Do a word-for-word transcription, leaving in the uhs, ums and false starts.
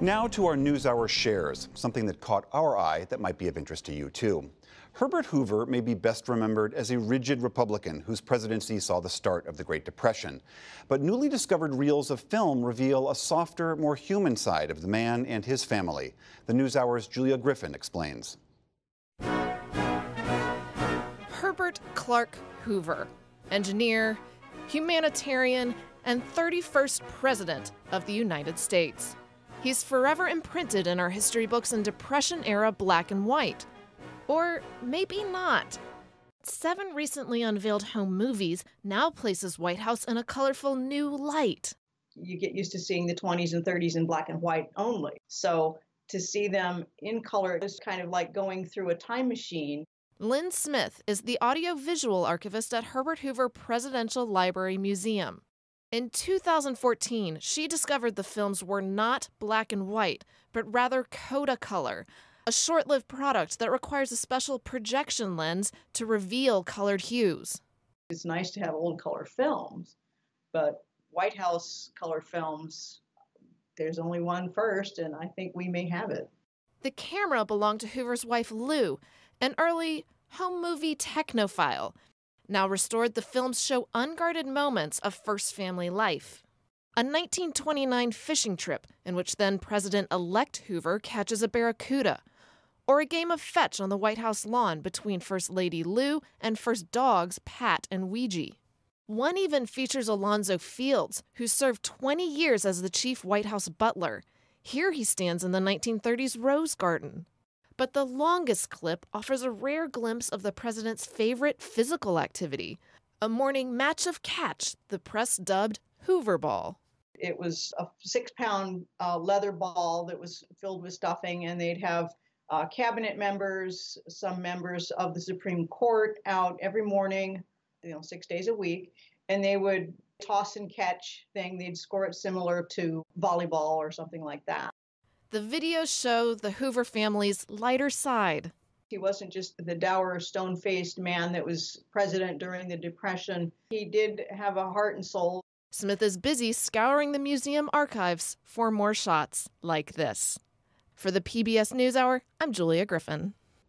Now to our NewsHour Shares, something that caught our eye that might be of interest to you too. Herbert Hoover may be best remembered as a rigid Republican whose presidency saw the start of the Great Depression. But newly discovered reels of film reveal a softer, more human side of the man and his family. The NewsHour's Julia Griffin explains. Herbert Clark Hoover, engineer, humanitarian, and thirty-first President of the United States. He's forever imprinted in our history books in Depression-era black and white. Or maybe not. Seven recently unveiled home movies now places White House in a colorful new light. You get used to seeing the twenties and thirties in black and white only. So to see them in color is kind of like going through a time machine. Lynn Smith is the audio-visual archivist at Herbert Hoover Presidential Library Museum. In two thousand fourteen, she discovered the films were not black and white, but rather Kodacolor, a short-lived product that requires a special projection lens to reveal colored hues. It's nice to have old color films, but White House color films, there's only one first, and I think we may have it. The camera belonged to Hoover's wife, Lou, an early home movie technophile. Now restored, the films show unguarded moments of first family life. A nineteen twenty-nine fishing trip in which then-President-elect Hoover catches a barracuda, or a game of fetch on the White House lawn between First Lady Lou and First Dogs Pat and Ouija. One even features Alonzo Fields, who served twenty years as the chief White House butler. Here he stands in the nineteen thirties Rose Garden. But the longest clip offers a rare glimpse of the president's favorite physical activity, a morning match of catch the press dubbed Hoover Ball. It was a six-pound uh, leather ball that was filled with stuffing, and they'd have uh, cabinet members, some members of the Supreme Court out every morning, you know, six days a week, and they would toss and catch thing. They'd score it similar to volleyball or something like that. The videos show the Hoover family's lighter side. He wasn't just the dour, stone-faced man that was president during the Depression. He did have a heart and soul. Smith is busy scouring the museum archives for more shots like this. For the P B S NewsHour, I'm Julia Griffin.